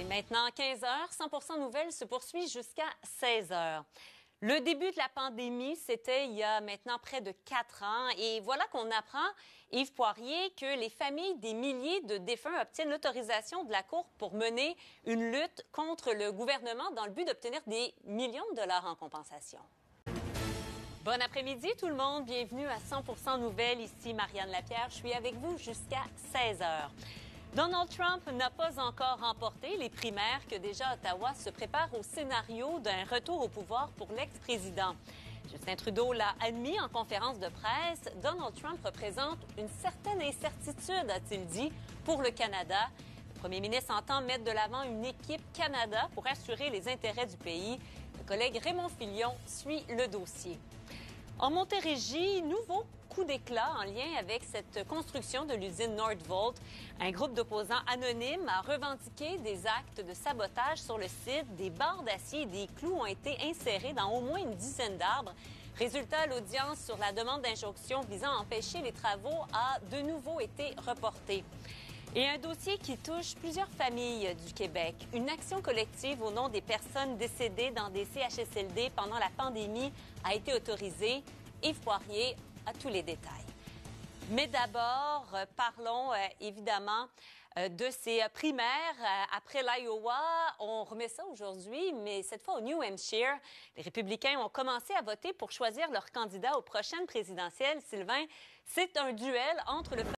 Maintenant 15 heures, 100% Nouvelles se poursuit jusqu'à 16 heures. Le début de la pandémie, c'était il y a maintenant près de 4 ans. Et voilà qu'on apprend, Yves Poirier, que les familles des milliers de défunts obtiennent l'autorisation de la Cour pour mener une lutte contre le gouvernement dans le but d'obtenir des millions de dollars en compensation. Bon après-midi tout le monde, bienvenue à 100% Nouvelles. Ici Marianne Lapierre, je suis avec vous jusqu'à 16 heures. Donald Trump n'a pas encore remporté les primaires que déjà Ottawa se prépare au scénario d'un retour au pouvoir pour l'ex-président. Justin Trudeau l'a admis en conférence de presse. Donald Trump représente une certaine incertitude, a-t-il dit, pour le Canada. Le premier ministre entend mettre de l'avant une équipe Canada pour assurer les intérêts du pays. Le collègue Raymond Filion suit le dossier. En Montérégie, nouveau coup d'éclat en lien avec cette construction de l'usine Nordvolt. Un groupe d'opposants anonymes a revendiqué des actes de sabotage sur le site. Des barres d'acier et des clous ont été insérés dans au moins une dizaine d'arbres. Résultat, l'audience sur la demande d'injonction visant à empêcher les travaux a de nouveau été reportée. Et un dossier qui touche plusieurs familles du Québec. Une action collective au nom des personnes décédées dans des CHSLD pendant la pandémie a été autorisée. Yves Poirier a tous les détails. Mais d'abord, parlons évidemment de ces primaires. Après l'Iowa, on remet ça aujourd'hui, mais cette fois au New Hampshire. Les républicains ont commencé à voter pour choisir leur candidat aux prochaines présidentielles. Sylvain, c'est un duel entre le